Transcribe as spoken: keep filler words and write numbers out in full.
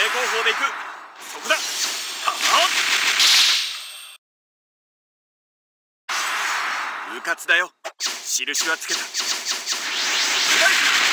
後方で行く。そこだ。はあ、うかつだよ。印はつけた。